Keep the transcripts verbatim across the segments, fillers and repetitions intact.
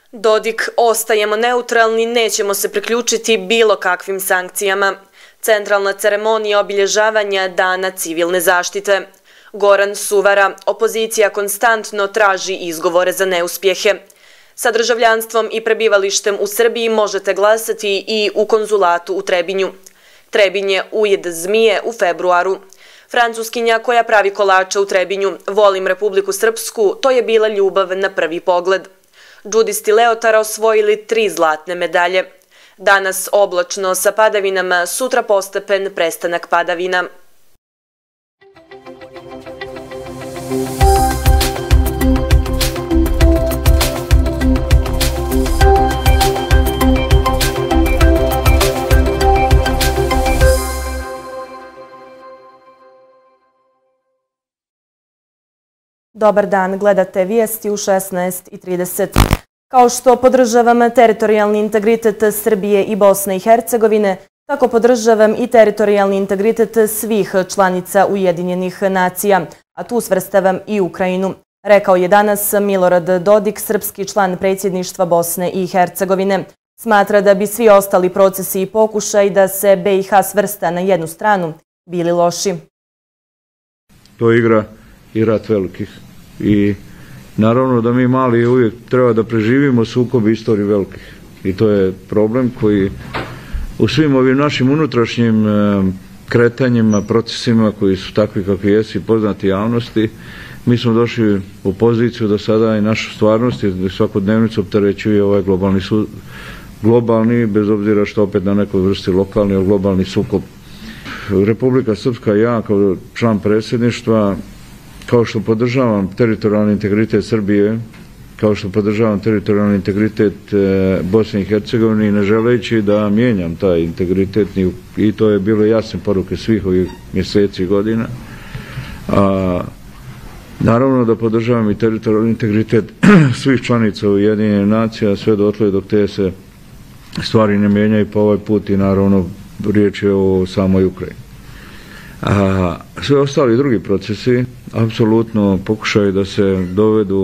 Dodik, ostajemo neutralni, nećemo se priključiti bilo kakvim sankcijama. Centralna ceremonija obilježavanja Dana civilne zaštite. Goran Suvara, opozicija konstantno traži izgovore za neuspjehe. Sa državljanstvom i prebivalištem u Srbiji možete glasati i u konzulatu u Trebinju. Trebinj je ujed zmije u februaru. Francuskinja koja pravi kolače u Trebinju, volim Republiku Srpsku, to je bila ljubav na prvi pogled. Džudisti Leotara osvojili tri zlatne medalje. Danas oblačno sa padavinama, sutra postepen prestanak padavina. Dobar dan, gledate vijesti u šesnaest i trideset. Kao što podržavam teritorijalni integritet Srbije i Bosne i Hercegovine, tako podržavam i teritorijalni integritet svih članica Ujedinjenih nacija, a tu svrstavam i Ukrajinu, rekao je danas Milorad Dodik, srpski član predsjedništva Bosne i Hercegovine. Smatra da bi svi ostali procesi i pokušaj da se B i H svrsta na jednu stranu bili loši. To igra i rat velikih i naravno da mi mali uvijek treba da preživimo sukob istorije velikih i to je problem koji u svim ovim našim unutrašnjim kretanjima, procesima koji su takvi kakvi jesu i poznati javnosti, mi smo došli u poziciju da sada i našu stvarnost i svakodnevnicu opterećuje ovaj globalni, globalni, bez obzira što opet na nekoj vrsti lokalni, ali globalni sukob. Republika Srpska i ja kao član predsjedništva, kao što podržavam teritorijalni integritet Srbije, kao što podržavam teritorijalni integritet Bosne i Hercegovine, ne želeći da mijenjam taj integritet, i to je bilo jasne poruke svih ovih mjeseci i godina. A, naravno da podržavam i teritorijalni integritet svih članica Ujedinjenih nacija, sve dotle dok te se stvari ne mijenjaju po ovaj put i naravno riječ je o samoj Ukrajini. A sve ostali drugi procesi apsolutno pokušaju da se dovedu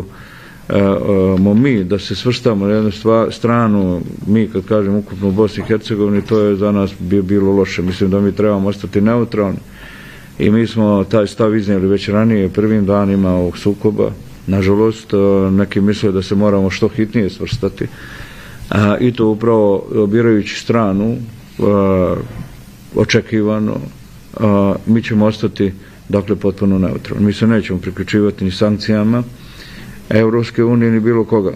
mo mi, da se svrstamo na jednu stranu, mi kad kažem ukupno u Bosni i Hercegovini, to je za nas bi bilo loše. Mislim da mi trebamo ostati neutralni i mi smo taj stav iznijeli već ranije prvim danima ovog sukoba. Nažalost, neki misle da se moramo što hitnije svrstati i to upravo birajući stranu očekivano. Mi ćemo ostati dakle potpuno neutralni. Mi se nećemo priključivati ni sankcijama Evropske unije ni bilo koga.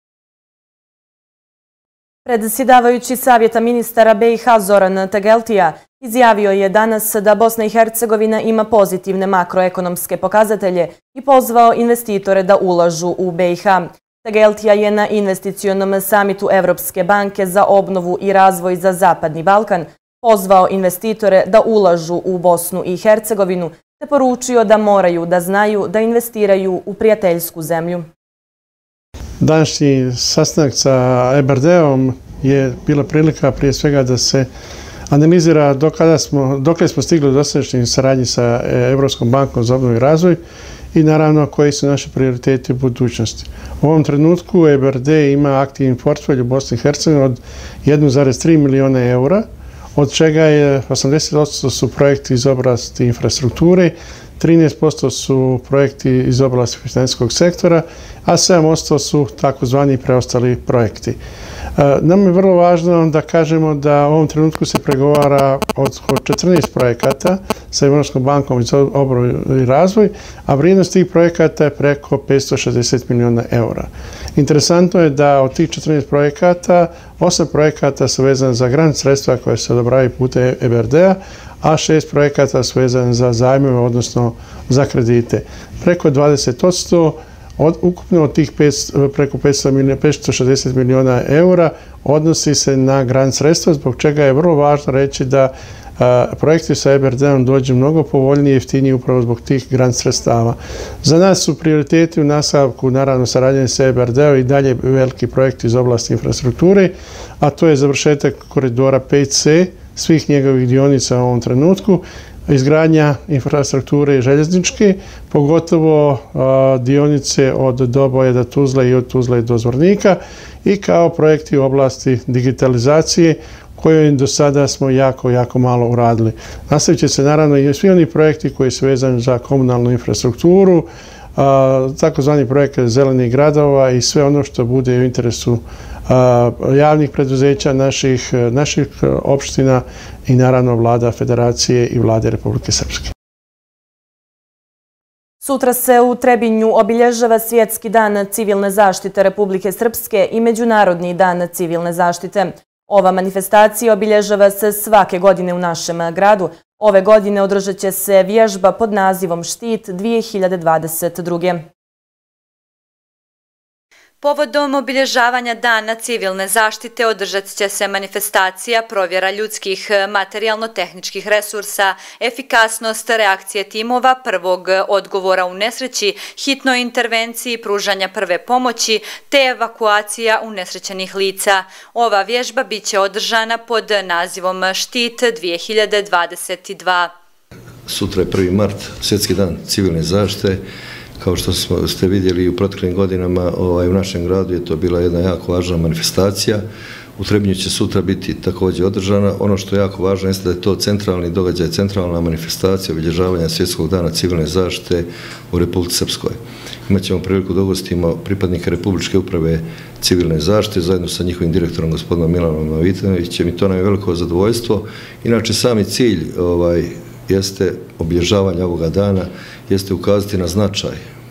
Predsjedavajući Savjeta ministara B i H Zoran Tegeltija izjavio je danas da Bosna i Hercegovina ima pozitivne makroekonomske pokazatelje i pozvao investitore da ulažu u B i H. Tegeltija je na investicionom samitu Evropske banke za obnovu i razvoj za Zapadni Balkan pozvao investitore da ulažu u Bosnu i Hercegovinu te poručio da moraju da znaju da investiraju u prijateljsku zemlju. Današnji sastanak sa E B R D-om je bila prilika prije svega da se analizira dokle smo stigli u dosadašnjoj saradnji sa Evropskom bankom za obnovu i razvoj i naravno koji su naši prioriteti u budućnosti. U ovom trenutku E B R D ima aktivni portfelj u Bosni i Hercegovini od jedan zarez tri miliona eura, od čega je osamdeset posto su projekti iz oblasti infrastrukture, trinaest posto su projekti iz oblasti financijskog sektora, a sedam posto su takozvani preostali projekti. Nam je vrlo važno da kažemo da u ovom trenutku se pregovara od četrnaest projekata sa Evropskom bankom za obnovu i razvoj, a vrijednost tih projekata je preko petsto šezdeset miliona eura. Interesantno je da od tih četrnaest projekata, osam projekata su vezane za grant sredstva koje se odobravaju putem E B R D-a, a šest projekata su vezane za zajmove, odnosno za kredite. Preko dvadeset posto Od, ukupno od tih preko petsto šezdeset miliona eura odnosi se na grant sredstva, zbog čega je vrlo važno reći da a, projekti sa E B R D-om dođu mnogo povoljnije i jeftinije upravo zbog tih grant sredstava. Za nas su prioriteti u nastavku, naravno, saradnje sa E B R D-om i dalje veliki projekti iz oblasti infrastrukture, a to je završetak koridora pet C, svih njegovih dionica u ovom trenutku, izgradnja infrastrukture željezničke, pogotovo dionice od Doboja do Tuzle i od Tuzle do Zvornika i kao projekti u oblasti digitalizacije koje do sada smo jako, jako malo uradili. Nastavit će se naravno i svi oni projekti koji su vezani za komunalnu infrastrukturu, takozvani projekt zelenih gradova i sve ono što bude u interesu javnih preduzeća, naših, naših opština i naravno vlada Federacije i vlade Republike Srpske. Sutra se u Trebinju obilježava Svjetski dan civilne zaštite Republike Srpske i Međunarodni dan civilne zaštite. Ova manifestacija obilježava se svake godine u našem gradu. Ove godine održat će se vježba pod nazivom Štit dvije hiljade dvadeset druge. Povodom obilježavanja Dana civilne zaštite održat će se manifestacija provjera ljudskih materijalno-tehničkih resursa, efikasnost reakcije timova, prvog odgovora u nesreći, hitnoj intervenciji, pružanja prve pomoći te evakuacija unesrećenih lica. Ova vježba biće održana pod nazivom Štit dvije hiljade dvadeset dva. Sutra je prvi mart, Svjetski dan civilne zaštite. Kao što ste vidjeli u proteklim godinama u našem gradu je to bila jedna jako važna manifestacija. U Trebinju će sutra biti također održana. Ono što je jako važno jeste da je to centralni događaj, centralna manifestacija obilježavanja Svjetskog dana civilne zaštite u Republici Srpskoj. Imaćemo priliku da ugostimo pripadnike Republičke uprave civilne zaštite zajedno sa njihovim direktorom gospodinom Milanom Mavitovićem i to nam je veliko zadovoljstvo. Inače, sami cilj ovaj, jeste obilježavanje ovoga dana, jeste ukazati na značaj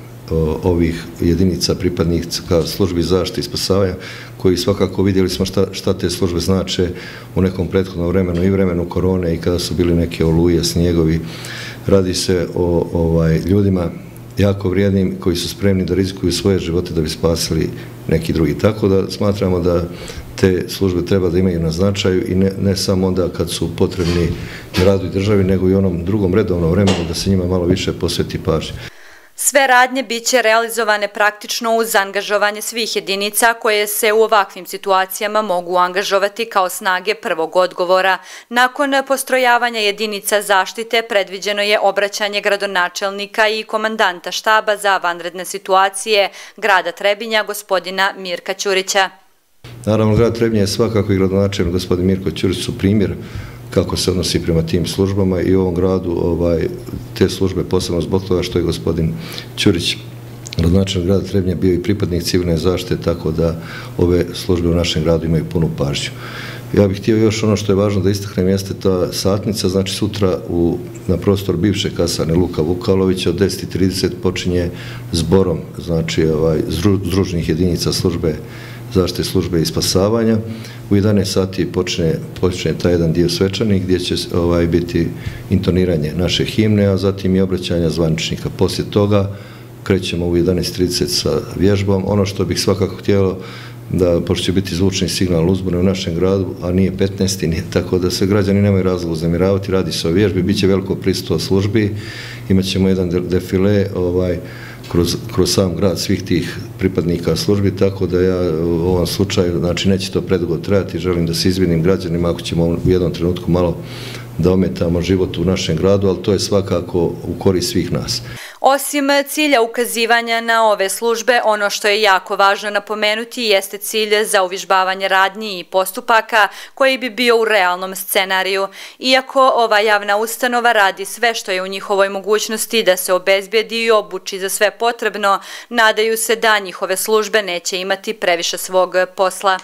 ovih jedinica pripadnika službi zaštite i spasavanja, koji svakako vidjeli smo šta, šta te službe znače u nekom prethodnom vremenu i vremenu korone i kada su bili neke oluje, snjegovi. Radi se o ovaj, ljudima jako vrijednim koji su spremni da rizikuju svoje živote da bi spasili neki drugi. Tako da smatramo da te službe treba da imaju na značaju i ne, ne samo onda kad su potrebni gradu i državi, nego i onom drugom redovnom vremenu da se njima malo više posveti pažnje. Sve radnje biće realizovane praktično uz angažovanje svih jedinica koje se u ovakvim situacijama mogu angažovati kao snage prvog odgovora. Nakon postrojavanja jedinica zaštite predviđeno je obraćanje gradonačelnika i komandanta štaba za vanredne situacije grada Trebinja, gospodina Mirka Ćurića. Naravno, grad Trebinje je svakako i gradonačelnik gospodin Mirko Ćurić su primjer kako se odnosi prema tim službama i u ovom gradu ovaj, te službe posebno zbog toga što je gospodin Ćurić gradonačelnik grada Trebinja bio i pripadnik civilne zaštite, tako da ove službe u našem gradu imaju punu pažnju. Ja bih htio još ono što je važno da istaknem jeste ta satnica, znači sutra u, na prostor bivše kasarne Luka Vukalovića od deset i trideset počinje zborom, znači ovaj, združnih jedinica službe zaštite službe i spasavanja. U jedanaest sati počne, počne taj jedan dio svečani gdje će ovaj, biti intoniranje naše himne, a zatim i obraćanja zvaničnika. Poslije toga krećemo u jedanaest i trideset sa vježbom. Ono što bih svakako htjelo da, pošto će biti zvučni signal uzbune u našem gradu, a nije petnaesti, nije, tako da se građani nemaju razloga uznemiravati, radi se o vježbi, bit će veliko prisustvo službi, imat ćemo jedan defile, ovaj, Kroz, kroz sam grad svih tih pripadnika službi, tako da ja u ovom slučaju, znači neće to predugo trajati, želim da se izvinim građanima ako ćemo u jednom trenutku malo da ometamo život u našem gradu, ali to je svakako u korist svih nas. Osim cilja ukazivanja na ove službe, ono što je jako važno napomenuti jeste cilj za uvježbavanje radnji i postupaka koji bi bio u realnom scenariju. Iako ova javna ustanova radi sve što je u njihovoj mogućnosti da se obezbijedi i obuči za sve potrebno, nadaju se da njihove službe neće imati previše svog posla.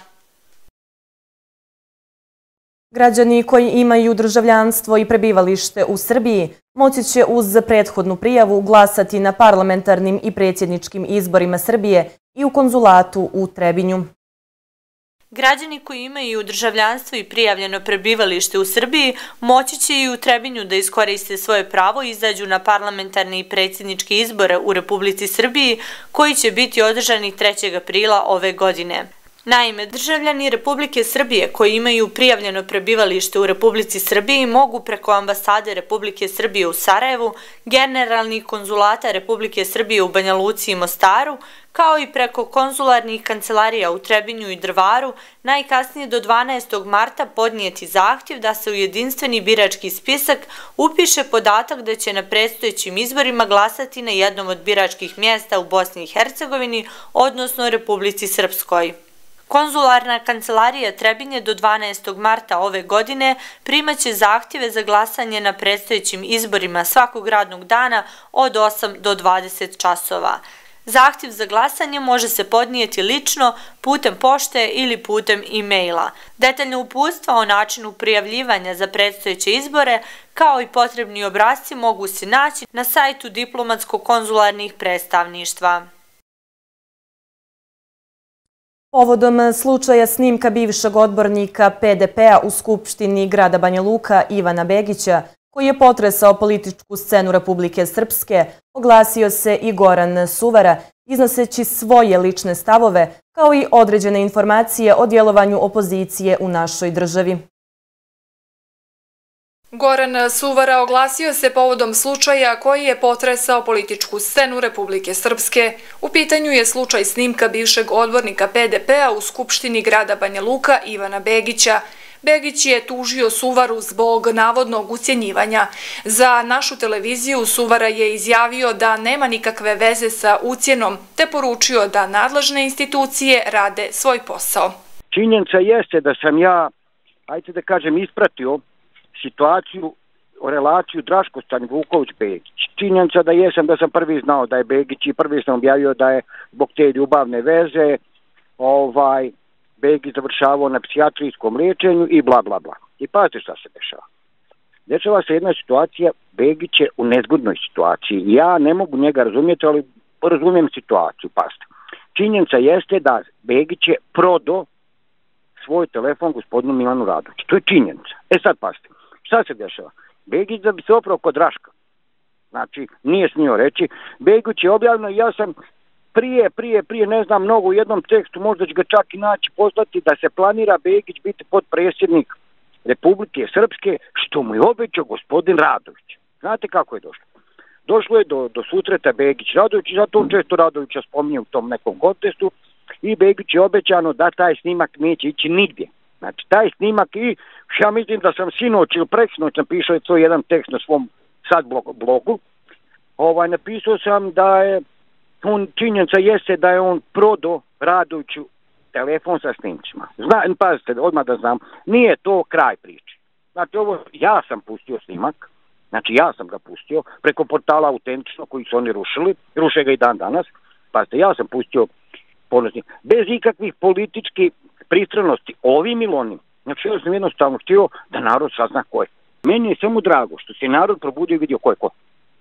Građani koji imaju državljanstvo i prebivalište u Srbiji moći će uz prethodnu prijavu glasati na parlamentarnim i predsjedničkim izborima Srbije i u konzulatu u Trebinju. Građani koji imaju državljanstvo i prijavljeno prebivalište u Srbiji moći će i u Trebinju da iskoriste svoje pravo i izađu na parlamentarne i predsjedničke izbore u Republici Srbiji koji će biti održani trećeg aprila ove godine. Naime, državljani Republike Srbije koji imaju prijavljeno prebivalište u Republici Srbiji mogu preko ambasade Republike Srbije u Sarajevu, generalnih konzulata Republike Srbije u Banja Luci i Mostaru, kao i preko konzularnih kancelarija u Trebinju i Drvaru, najkasnije do dvanaestog marta podnijeti zahtjev da se u jedinstveni birački spisak upiše podatak da će na predstojećim izborima glasati na jednom od biračkih mjesta u Bosni i Hercegovini, odnosno Republici Srpskoj. Konzularna kancelarija Trebinje do dvanaestog marta ove godine primaće zahtjeve za glasanje na predstojećim izborima svakog radnog dana od osam do dvadeset časova. Zahtjev za glasanje može se podnijeti lično, putem pošte ili putem e-maila. Detaljno uputstva o načinu prijavljivanja za predstojeće izbore, kao i potrebni obrasci mogu se naći na sajtu diplomatsko-konzularnih predstavništva. Povodom slučaja snimka bivšeg odbornika P D P-a u Skupštini grada Banja Luka Ivana Begića, koji je potresao političku scenu Republike Srpske, oglasio se i Goran Suvara, iznoseći svoje lične stavove, kao i određene informacije o djelovanju opozicije u našoj državi. Goran Suvara oglasio se povodom slučaja koji je potresao političku scenu Republike Srpske. U pitanju je slučaj snimka bivšeg odbornika P D P-a u Skupštini grada Banja Luka Ivana Begića. Begić je tužio Suvaru zbog navodnog ucjenjivanja. Za našu televiziju Suvara je izjavio da nema nikakve veze sa ucjenom, te poručio da nadležne institucije rade svoj posao. Činjenica jeste da sam ja, ajde da kažem, ispratio situaciju, relaciju Draškostanj-Vuković-Begić. Činjenica da jesam da sam prvi znao da je Begić i prvi sam objavio da je zbog te ljubavne veze ovaj, Begić završavao na psihijatrijskom liječenju i bla bla bla. I pazite šta se dešava. Dešava se jedna situacija, Begić je u nezgodnoj situaciji. Ja ne mogu njega razumjeti, ali razumijem situaciju, pazite. Činjenica jeste da Begić je prodao svoj telefon gospodinu Milanu Radoviću. To je činjenica. E sad pazite. Šta se dešava? Begić da bi se oprao kod Raška. Znači, nije smio reći. Begić je objavljeno i ja sam prije, prije, prije, ne znam mnogo u jednom tekstu, možda će ga čak i naći poslati, da se planira Begić biti potpredsjednik Republike Srpske, što mu je obećao gospodin Radović. Znate kako je došlo? Došlo je do, do susreta Begić-Radović i zato on često Radovića spominje u tom nekom kontestu i Begić je obećano da taj snimak neće ići nigdje. Znači, taj snimak i ja mislim da sam sinoć ili preksinoć napisao to jedan tekst na svom sad blogu. Ovaj, napisao sam da je on, činjenica jeste da je on prodao Radoviću telefon sa snimcima. Zna, pazite, odmah da znam, nije to kraj priče. Znači, ovo, ja sam pustio snimak, znači ja sam ga pustio preko portala Autentično koji su oni rušili, ruše ga i dan danas. Pazite, ja sam pustio ponosni, bez ikakvih političkih pristranosti, ovim ili onim. Znači, ja sam jednostavno htio da narod sazna ko je. Meni je samo drago što se narod probudio i vidio ko je ko.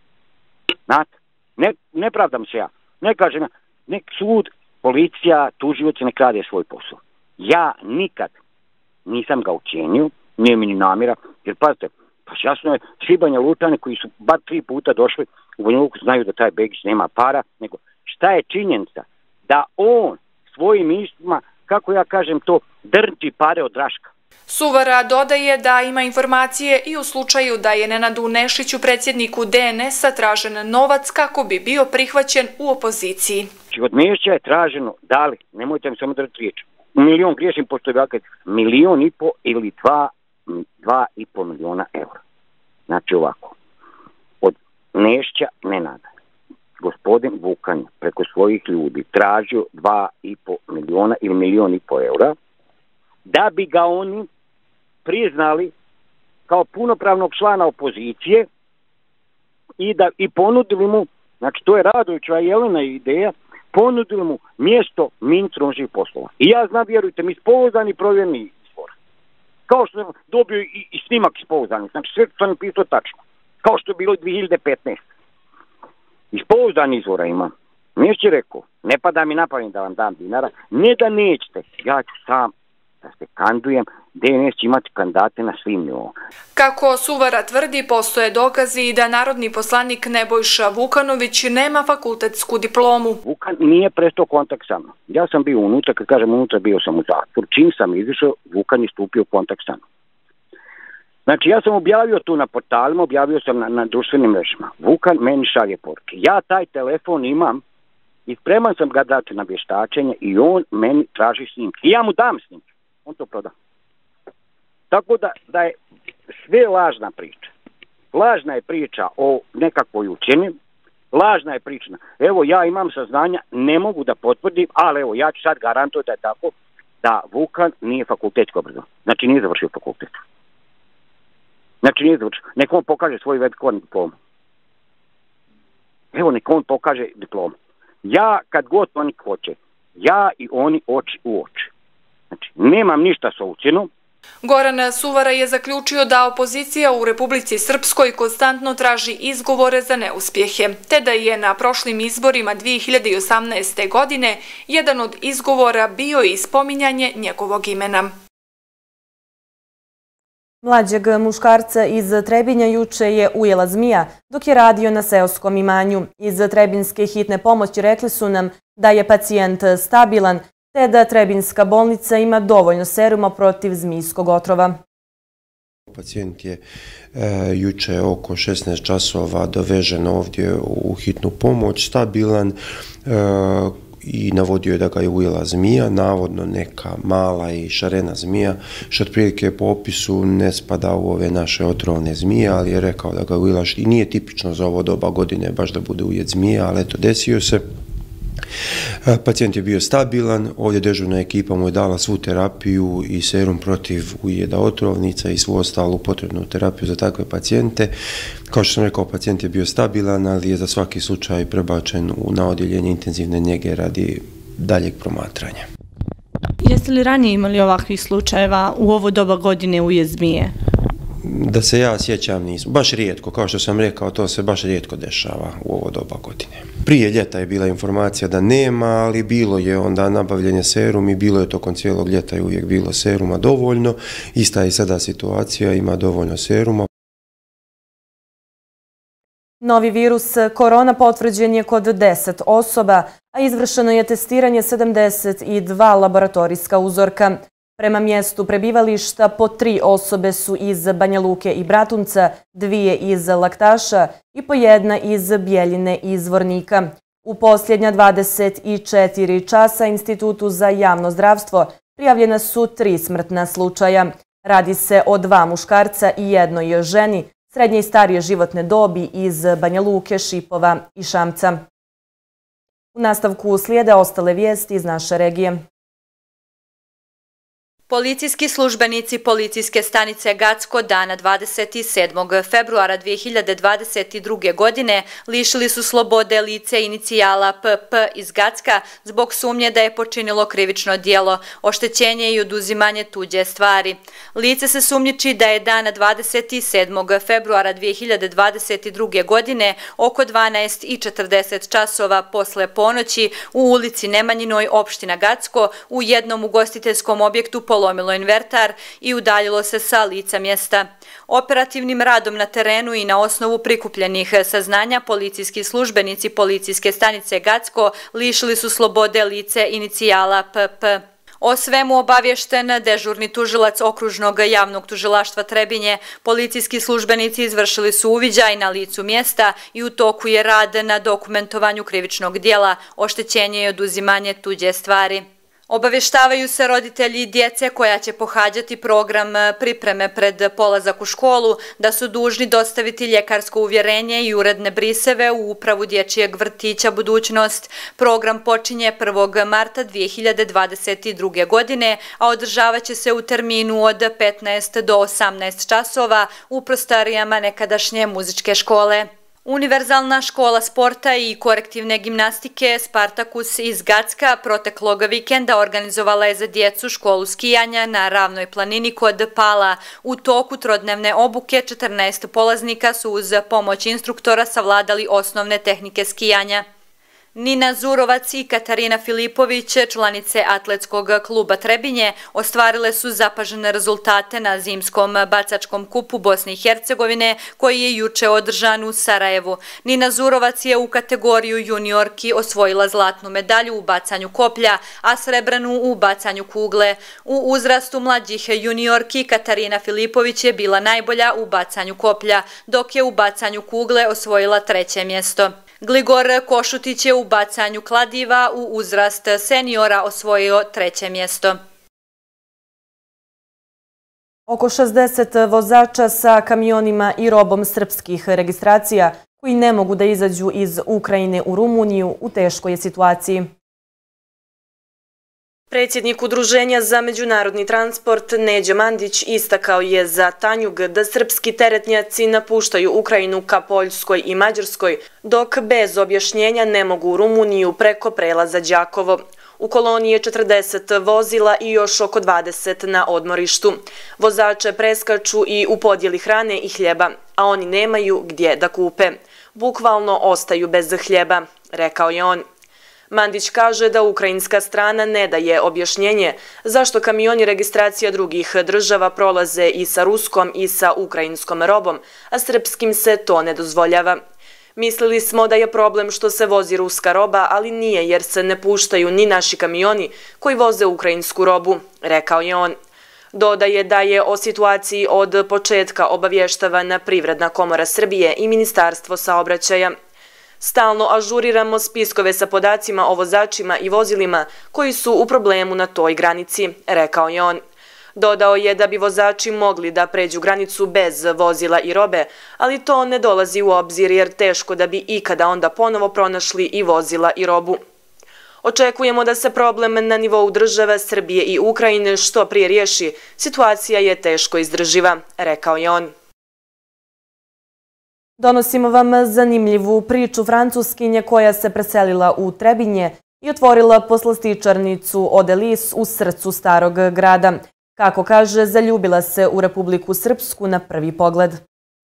Znate, ne, ne pravdam se ja. Ne kažem, nek sud, policija, tužioci nek rade svoj posao. Ja nikad nisam ga ucijenio, nije mi ni namjera, jer pazite, pa jasno je, svi Banja Lučani koji su bar tri puta došli u Banja Luku znaju da taj Begić nema para, nego šta je činjenica? Da on svojim istima, kako ja kažem to, drži pare od Raška. Suvara dodaje da ima informacije i u slučaju da je Nenadu Nešiću, predsjedniku D N S-a, tražen novac kako bi bio prihvaćen u opoziciji. Od Nešića je traženo, da li, nemojte mi samo držati riječ, milion griješim, pošto je velika, milion i po ili dva, dva i po miliona eura. Znači ovako, od Nešića Nenada, gospodin Vukan preko svojih ljudi tražio dva i po miliona ili milion i po eura, da bi ga oni priznali kao punopravnog člana opozicije i da i ponudili mu, znači to je Radovićeva i Jelena ideja, ponudili mu mjesto ministra unutrašnjih poslova. I ja znam, vjerujte mi, ispouzdani provjerni izvor. Kao što sam dobio i, i snimak ispouzdani, znači sve što sam napisao tačno. Kao što je bilo dvije hiljade petnaeste. Ispouzdani izvora imam. Neće rekao, ne pada mi na pamet da vam dam dinara, ne da nećete, ja ću sam da se kandujem D N S će imati kandidate na svim nivoima. Kako Suvara tvrdi, postoje dokazi da narodni poslanik Nebojša Vukanović nema fakultetsku diplomu. Vukan nije prestao kontakt sa mnom. Ja sam bio unutra, kad kažem unutra, bio sam u zatvoru. Čim sam izišao, Vukan je stupio u kontakt sa mnom. Znači, ja sam objavio tu na portalima, objavio sam na, na društvenim mrežama. Vukan meni šalje poruke. Ja taj telefon imam i spreman sam ga dati na vještačenje i on meni traži snimke. I ja mu dam snimke. On to proda. Tako da, da je sve lažna priča. Lažna je priča o nekakvoj učeni, lažna je priča. Evo, ja imam saznanja, ne mogu da potvrdim, ali evo, ja ću sad garantovati da je tako, da Vukan nije fakultetsko obrazovan. Znači, nije završio fakultet. Znači, nije završio. Neka on pokaže svoj vertikalni diplomu. Evo, neka on pokaže diplomu. Ja, kad god oni hoće, ja i oni oči u oči. Znači, nemam ništa sa ucjenom. Goran Suvara je zaključio da opozicija u Republici Srpskoj konstantno traži izgovore za neuspjehe, te da je na prošlim izborima dvije hiljade osamnaeste. godine jedan od izgovora bio i spominjanje njegovog imena. Mlađeg muškarca iz Trebinja juče je ujela zmija dok je radio na seoskom imanju. Iz Trebinske hitne pomoći rekli su nam da je pacijent stabilan, te da Trebinska bolnica ima dovoljno seruma protiv zmijskog otrova. Pacijent je e, juče oko šesnaest časova dovežen ovdje u hitnu pomoć, stabilan e, i navodio je da ga je ujela zmija, navodno neka mala i šarena zmija, što otprilike po opisu ne spada u ove naše otrovne zmije, ali je rekao da ga je ujela, i nije tipično za ovo doba godine baš da bude ujet zmija, ali eto, desio se. Pacijent je bio stabilan, ovdje dežurna ekipa mu je dala svu terapiju i serum protiv ujeda otrovnica i svu ostalu potrebnu terapiju za takve pacijente. Kao što sam rekao, pacijent je bio stabilan, ali je za svaki slučaj prebačen na odjeljenje intenzivne njege radi daljeg promatranja. Jeste li ranije imali ovakvih slučajeva u ovo doba godine ujed zmije? Da se ja sjećam nisam. Baš rijetko, kao što sam rekao, to se baš rijetko dešava u ovo doba godine. Prije ljeta je bila informacija da nema, ali bilo je onda nabavljenje serum i bilo je tokom cijelog ljeta i uvijek bilo seruma dovoljno. Ista je sada situacija, ima dovoljno seruma. Novi virus korona potvrđen je kod deset osoba, a izvršeno je testiranje sedamdeset dva laboratorijska uzorka. Prema mjestu prebivališta po tri osobe su iz Banja Luke i Bratunca, dvije iz Laktaša i po jedna iz Bjeljine i Zvornika. U posljednja dvadeset četiri časa Institutu za javno zdravstvo prijavljena su tri smrtna slučaja. Radi se o dva muškarca i jednoj ženi, srednje i starije životne dobi iz Banja Luke, Šipova i Šamca. U nastavku slijede ostale vijesti iz naše regije. Policijski službenici policijske stanice Gacko dana dvadeset sedmog februara dvije hiljade dvadeset druge. godine lišili su slobode lice inicijala P P iz Gacka zbog sumnje da je počinilo krivično djelo, oštećenje i oduzimanje tuđe stvari. Lice se sumnjiči da je dana dvadeset sedmog februara dvije hiljade dvadeset druge. godine oko dvanaest i četrdeset časova posle ponoći u ulici Nemanjinoj, opština Gacko, u jednom ugostiteljskom objektu polomilo invertar i udaljilo se sa lica mjesta. Operativnim radom na terenu i na osnovu prikupljenih saznanja policijski službenici policijske stanice Gacko lišili su slobode lice inicijala P P. O svemu obavješten dežurni tužilac okružnog javnog tužilaštva Trebinje, policijski službenici izvršili su uviđaj na licu mjesta i u toku je rad na dokumentovanju krivičnog djela, oštećenje i oduzimanje tuđe stvari. Obavještavaju se roditelji djece koja će pohađati program pripreme pred polazak u školu da su dužni dostaviti ljekarsko uvjerenje i uredne briseve u upravu dječjeg vrtića Budućnost. Program počinje prvog marta dvije hiljade dvadeset druge. godine, a održavat će se u terminu od petnaest do osamnaest časova u prostorijama nekadašnje muzičke škole. Univerzalna škola sporta i korektivne gimnastike Spartakus iz Gacka proteklog vikenda organizovala je za djecu školu skijanja na ravnoj planini kod Pala. U toku trodnevne obuke četrnaest polaznika su uz pomoć instruktora savladali osnovne tehnike skijanja. Nina Zurovac i Katarina Filipović, članice atletskog kluba Trebinje, ostvarile su zapažene rezultate na zimskom bacačkom kupu Bosne i Hercegovine koji je juče održan u Sarajevu. Nina Zurovac je u kategoriju juniorki osvojila zlatnu medalju u bacanju koplja, a srebrnu u bacanju kugle. U uzrastu mlađih juniorki Katarina Filipović je bila najbolja u bacanju koplja, dok je u bacanju kugle osvojila treće mjesto. Gligor Košutić je u bacanju kladiva u uzrast seniora osvojio treće mjesto. Oko šezdeset vozača sa kamionima i robom srpskih registracija koji ne mogu da izađu iz Ukrajine u Rumuniju u teškoj je situaciji. Predsjednik Udruženja za međunarodni transport Neđo Mandić istakao je za Tanjug da srpski teretnjaci napuštaju Ukrajinu ka Poljskoj i Mađarskoj, dok bez objašnjenja ne mogu u Rumuniju preko prelaza Đakovo. U koloni je četrdeset vozila i još oko dvadeset na odmorištu. Vozače preskaču i u podjeli hrane i hljeba, a oni nemaju gdje da kupe. Bukvalno ostaju bez hljeba, rekao je on. Mandić kaže da ukrajinska strana ne daje objašnjenje zašto kamioni registracija drugih država prolaze i sa ruskom i sa ukrajinskom robom, a srpskim se to ne dozvoljava. Mislili smo da je problem što se vozi ruska roba, ali nije jer se ne puštaju ni naši kamioni koji voze ukrajinsku robu, rekao je on. Dodaje da je o situaciji od početka obavještavana Privredna komora Srbije i Ministarstvo saobraćaja. Stalno ažuriramo spiskove sa podacima o vozačima i vozilima koji su u problemu na toj granici, rekao je on. Dodao je da bi vozači mogli da pređu granicu bez vozila i robe, ali to ne dolazi u obzir jer teško da bi ikada onda ponovo pronašli i vozila i robu. Očekujemo da se problem na nivou države Srbije i Ukrajine što prije riješi. Situacija je teško izdrživa, rekao je on. Donosimo vam zanimljivu priču Francuskinje koja se preselila u Trebinje i otvorila poslastičarnicu Odelis u srcu starog grada. Kako kaže, zaljubila se u Republiku Srpsku na prvi pogled.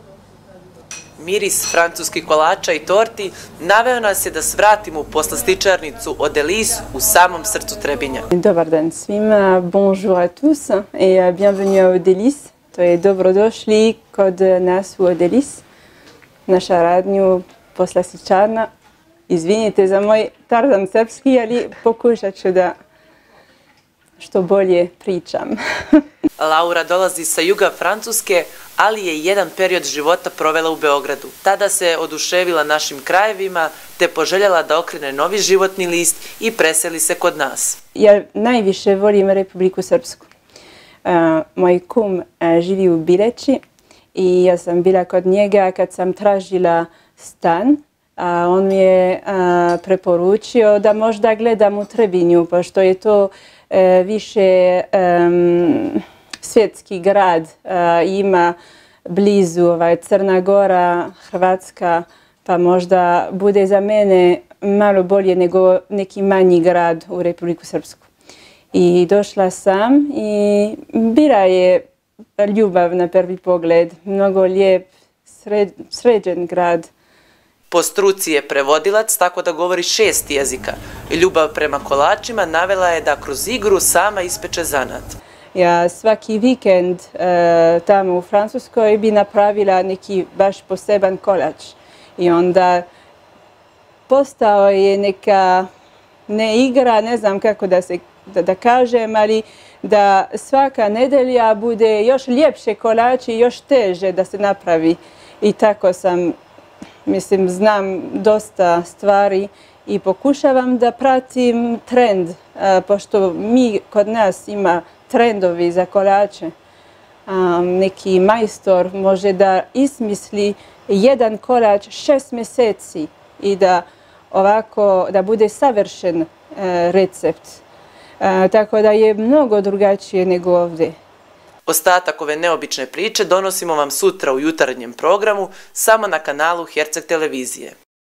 Miris francuskih kolača i torti naveo nas je da svratimo u poslastičarnicu Odelis u samom srcu Trebinja. Dobar dan svima, bonjour à tous et bienvenue à Odelis. To je dobrodošli kod nas u Odelis. Naša radnju poslastičarna. Izvinite za moj tarzan srpski, ali pokušat ću da što bolje pričam. Laura dolazi sa juga Francuske, ali je jedan period života provela u Beogradu. Tada se oduševila našim krajevima, te poželjela da okrene novi životni list i preseli se kod nas. Ja najviše volim Republiku Srpsku. Moj kum živi u Bileći i ja sam bila kod njega kad sam tražila stan. On mi je preporučio da možda gledam u Trebinju, pošto je to više svjetski grad, ima blizu Crna Gora, Hrvatska, pa možda bude za mene malo bolje nego neki manji grad u Republiku Srpsku. I došla sam i bila je ljubav na prvi pogled, mnogo lijep, sređen grad. Po struci je prevodilac, tako da govori šest jezika. Ljubav prema kolačima navela je da kroz igru sama ispeče zanat. Ja svaki vikend tamo u Francuskoj bi napravila neki baš poseban kolač. I onda postao je neka, ne igra, ne znam kako da se da kažem, ali da svaka nedelja bude još ljepše kolač i još teže da se napravi. I tako sam, mislim, znam dosta stvari i pokušavam da pratim trend, pošto mi kod nas ima trendovi za kolače. Neki majstor može da ismisli jedan kolač šest mjeseci i da ovako, da bude savršen recept. Tako da je mnogo drugačije nego ovdje. Ostatak ove neobične priče donosimo vam sutra u jutarnjem programu samo na kanalu Herceg televizije.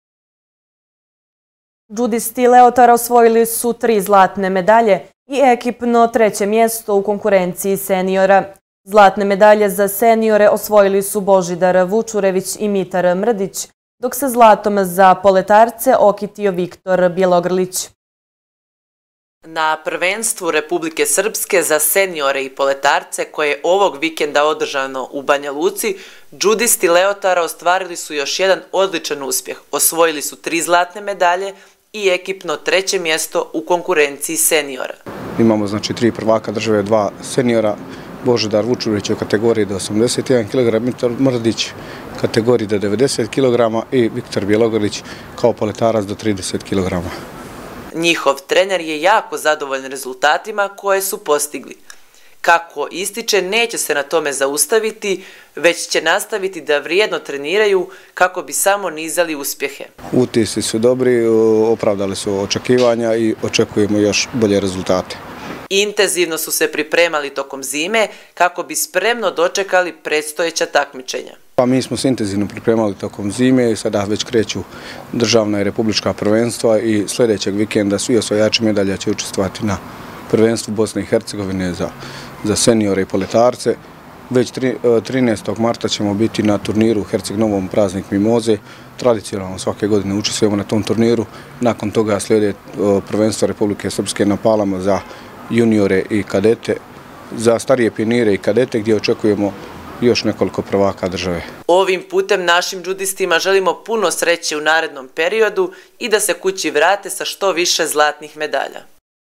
Džudisti Leotara osvojili su tri zlatne medalje i ekipno treće mjesto u konkurenciji seniora. Zlatne medalje za seniore osvojili su Božidar Vučurević i Mitar Mrdić, dok se zlatom za poletarce okitio Viktor Bjelogrlić. Na prvenstvu Republike Srpske za seniore i poletarce koje je ovog vikenda održano u Banja Luci, džudisti Leotara ostvarili su još jedan odličan uspjeh. Osvojili su tri zlatne medalje i ekipno treće mjesto u konkurenciji seniora. Imamo znači tri prvaka države, dva seniora, Božidar Vučulić u kategoriji do osamdeset jedan kilogram, Mitar Mrdić kategoriji do devedeset kilograma i Viktor Bjelogrlić kao poletarac do trideset kilograma. Njihov trener je jako zadovoljan rezultatima koje su postigli. Kako ističe, neće se na tome zaustaviti, već će nastaviti da vrijedno treniraju kako bi samo nizali uspjehe. Utisci su dobri, opravdali su očekivanja i očekujemo još bolje rezultate. Intenzivno su se pripremali tokom zime kako bi spremno dočekali predstojeća takmičenja. Pa mi smo se intenzivno pripremali tokom zime i sada već kreću državna i republička prvenstva i sljedećeg vikenda svi osvajači medalja će učestvovati na prvenstvu Bosne i Hercegovine za, za seniore i poletarce. Već trinaestog marta ćemo biti na turniru Herceg Novom Praznik Mimoze. Tradicionalno svake godine učestvujemo na tom turniru. Nakon toga slijede prvenstvo Republike Srpske na Palama za juniore i kadete, za starije pionire i kadete gdje očekujemo još nekoliko prvaka države. Ovim putem našim džudistima želimo puno sreće u narednom periodu i da se kući vrate sa što više zlatnih medalja.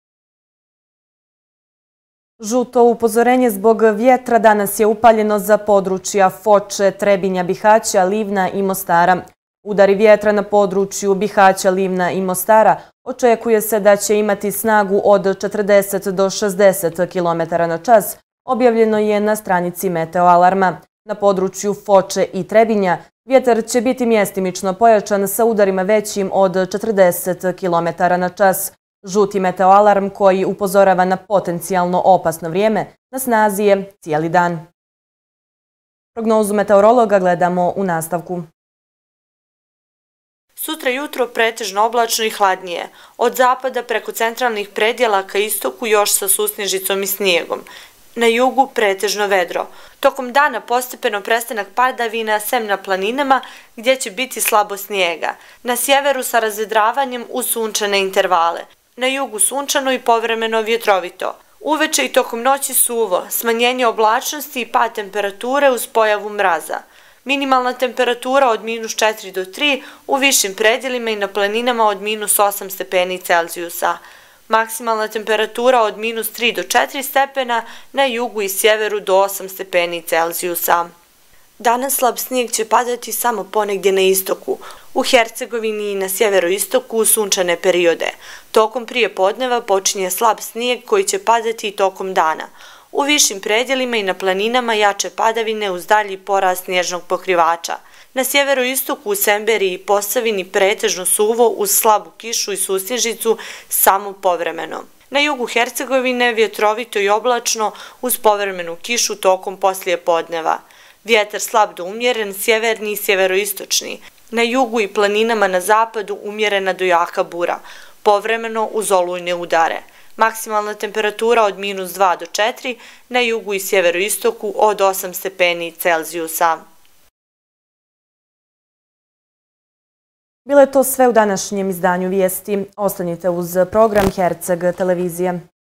Žuto upozorenje zbog vjetra danas je upaljeno za područja Foče, Trebinja, Bihaća, Livna i Mostara. Udari vjetra na području Bihaća, Livna i Mostara očekuje se da će imati snagu od četrdeset do šezdeset kilometara na čas, objavljeno je na stranici Meteoalarma. Na području Foče i Trebinja vjetar će biti mjestimično pojačan sa udarima većim od četrdeset kilometara na čas. Žuti meteoalarm koji upozorava na potencijalno opasno vrijeme na snazi je cijeli dan. Prognozu meteorologa gledamo u nastavku. Sutra jutro pretežno oblačno i hladnije. Od zapada preko centralnih predjela ka istoku još sa susnježicom i snijegom. Na jugu pretežno vedro. Tokom dana postepeno prestanak padavina sem na planinama gdje će biti slabo snijega. Na sjeveru sa razvedravanjem uz sunčane intervale. Na jugu sunčano i povremeno vjetrovito. Uveče i tokom noći suvo, smanjenje oblačnosti i pad temperature uz pojavu mraza. Minimalna temperatura od minus četiri do tri, u višim predjelima i na planinama od minus osam stepeni Celzijusa. Maksimalna temperatura od minus tri do četiri stepena, na jugu i sjeveru do osam stepeni Celzijusa. Danas slab snijeg će padati samo ponegdje na istoku, u Hercegovini i na sjeveroistoku u sunčane periode. Tokom prije podneva počinje slab snijeg koji će padati i tokom dana. U višim predjelima i na planinama jače padavine uz dalji porast snježnog pokrivača. Na sjeveroistoku u Semberiji i Posavini pretežno suvo uz slabu kišu i susnježicu samo povremeno. Na jugu Hercegovine vjetrovito i oblačno uz povremenu kišu tokom poslije podneva. Vjetar slab do umjeren, sjeverni i sjeveroistočni. Na jugu i planinama na zapadu umjerena do jaka bura, povremeno uz olujne udare. Maksimalna temperatura od minus dva do četiri, na jugu i sjeveroistoku od osam stepeni Celzijusa. Bilo je to sve u današnjem izdanju vijesti. Ostanite uz program Herceg televizije.